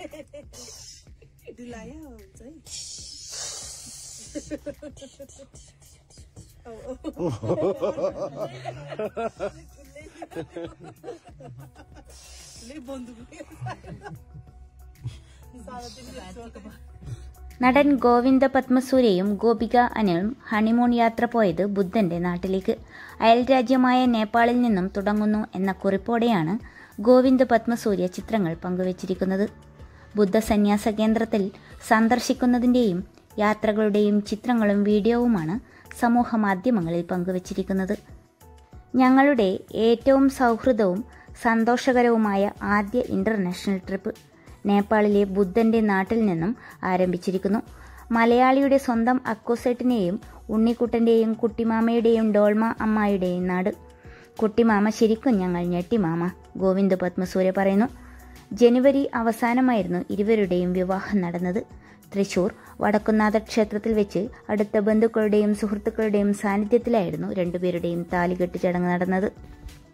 നടൻ ഗോവിന്ദ പത്മസൂര്യയും ഗോപിക അനിലും ഹണിമൂൺ യാത്ര പോയത് ബുദ്ധന്റെ നാട്ടിലേക്ക്. അയൽരാജ്യമായ നേപ്പാളിൽ നിന്നും തുടങ്ങുന്നു എന്ന കുറിപ്പോടെയാണ് ഗോവിന്ദ പത്മസൂര്യ ചിത്രങ്ങൾ പങ്കുവച്ചിരിക്കുന്നത്. ബുദ്ധ സന്യാസ കേന്ദ്രത്തിൽ സന്ദർശിക്കുന്നതിൻ്റെയും യാത്രകളുടെയും ചിത്രങ്ങളും വീഡിയോവുമാണ് സമൂഹ മാധ്യമങ്ങളിൽ പങ്കുവച്ചിരിക്കുന്നത്. ഞങ്ങളുടെ ഏറ്റവും സൗഹൃദവും സന്തോഷകരവുമായ ആദ്യ ഇന്റർനാഷണൽ ട്രിപ്പ് നേപ്പാളിലെ ബുദ്ധന്റെ നാട്ടിൽ നിന്നും ആരംഭിച്ചിരിക്കുന്നു. മലയാളിയുടെ സ്വന്തം അക്കോസേട്ടിനെയും ഉണ്ണിക്കുട്ടന്റെയും കുട്ടിമാമയുടെയും ഡോൾമ അമ്മായിയുടെയും നാട്. കുട്ടിമാമ ശരിക്കും ഞങ്ങൾ ഞെട്ടിമാമ, ഗോവിന്ദ പത്മസൂര്യ പറയുന്നു. ജനുവരി അവസാനമായിരുന്നു ഇരുവരുടെയും വിവാഹം നടന്നത്. തൃശൂർ വടക്കുന്നാഥ ക്ഷേത്രത്തിൽ വെച്ച് അടുത്ത ബന്ധുക്കളുടെയും സുഹൃത്തുക്കളുടെയും സാന്നിധ്യത്തിലായിരുന്നു രണ്ടുപേരുടെയും താലികെട്ട് ചടങ്ങ് നടന്നത്.